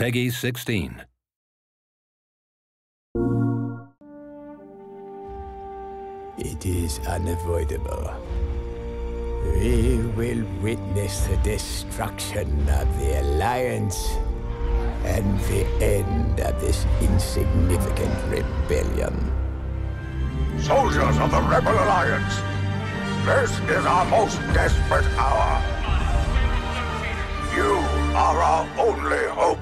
Peggy 16. It is unavoidable. We will witness the destruction of the Alliance and the end of this insignificant rebellion. Soldiers of the Rebel Alliance, this is our most desperate hour. You are our only hope.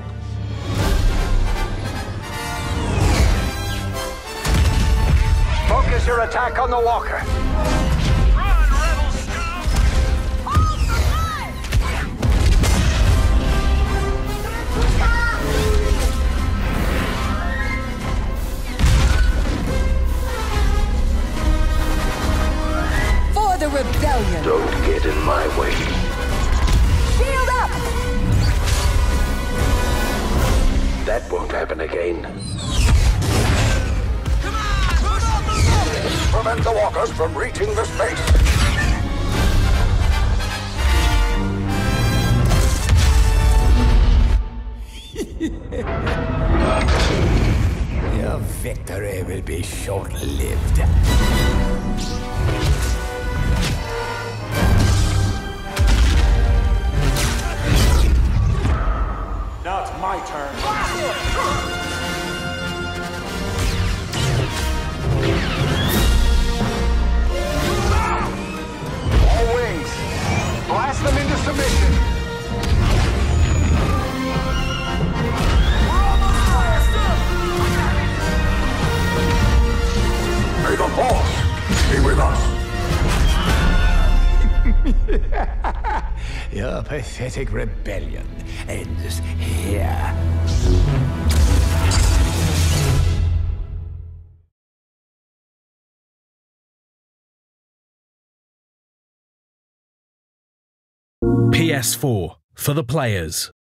Focus your attack on the walker. Run, rebel scum! Hold the line! For the rebellion! Don't get in my way. Shield up! That won't happen again. Prevent the walkers from reaching the space. Your victory will be short-lived. Now it's my turn. All wings, blast them into submission. May the Force be with us. Your pathetic rebellion ends here. PS4 for the players.